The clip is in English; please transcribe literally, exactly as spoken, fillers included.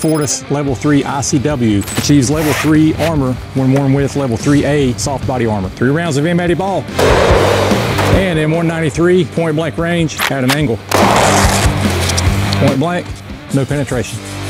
Fortis Level three I C W. Achieves level three armor when worn with level three A soft body armor. Three rounds of M eighty Ball. And in one ninety-three, point blank range at an angle. Point blank, no penetration.